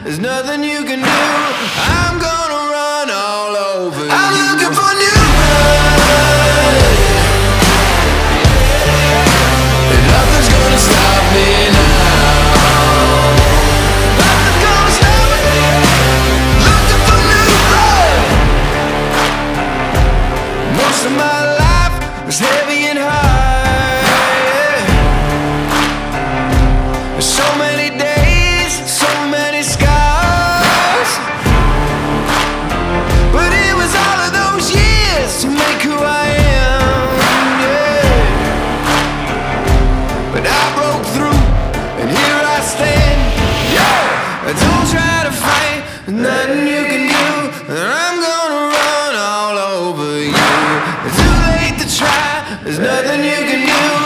there's nothing you can do. I'm gonna run all over you. I'm looking for new blood. And nothing's gonna stop me now. Nothing's gonna stop me. Looking for new blood. Most of my life was heavy and hard, yeah. So many days, so many scars, but it was all of those years to make who I am, yeah. But I broke through, and here I stand, yeah. Don't try to fight, there's nothing you can do, and I'm gonna run all over you. It's too late to try, there's nothing you can do.